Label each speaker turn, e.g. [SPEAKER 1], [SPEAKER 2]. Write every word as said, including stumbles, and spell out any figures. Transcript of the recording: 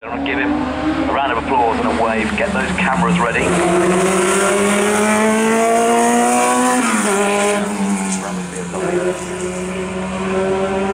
[SPEAKER 1] Give him a round of applause and a wave. Get those cameras ready.